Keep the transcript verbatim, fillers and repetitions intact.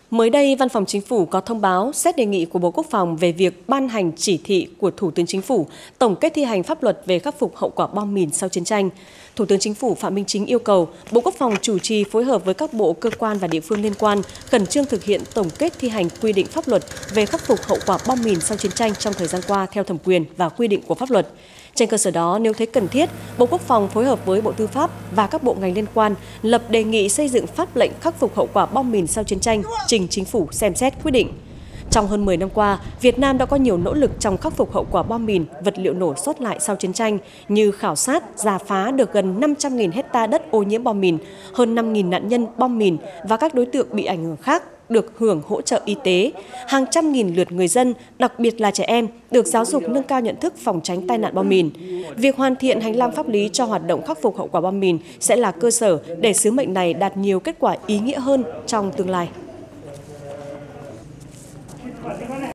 Mới đây, Văn phòng Chính phủ có thông báo xét đề nghị của Bộ Quốc phòng về việc ban hành chỉ thị của Thủ tướng Chính phủ tổng kết thi hành pháp luật về khắc phục hậu quả bom mìn sau chiến tranh. Thủ tướng Chính phủ Phạm Minh Chính yêu cầu Bộ Quốc phòng chủ trì phối hợp với các bộ, cơ quan và địa phương liên quan khẩn trương thực hiện tổng kết thi hành quy định pháp luật về khắc phục hậu quả bom mìn sau chiến tranh trong thời gian qua theo thẩm quyền và quy định của pháp luật. Trên cơ sở đó, nếu thấy cần thiết, Bộ Quốc phòng phối hợp với Bộ Tư pháp và các bộ ngành liên quan lập đề nghị xây dựng pháp lệnh khắc phục hậu quả bom mìn sau chiến tranh, trình Chính phủ xem xét quyết định. Trong hơn mười năm qua, Việt Nam đã có nhiều nỗ lực trong khắc phục hậu quả bom mìn, vật liệu nổ sót lại sau chiến tranh như khảo sát, rà phá được gần năm trăm nghìn hecta đất ô nhiễm bom mìn, hơn năm nghìn nạn nhân bom mìn và các đối tượng bị ảnh hưởng khác được hưởng hỗ trợ y tế, hàng trăm nghìn lượt người dân, đặc biệt là trẻ em, được giáo dục nâng cao nhận thức phòng tránh tai nạn bom mìn. Việc hoàn thiện hành lang pháp lý cho hoạt động khắc phục hậu quả bom mìn sẽ là cơ sở để sứ mệnh này đạt nhiều kết quả ý nghĩa hơn trong tương lai.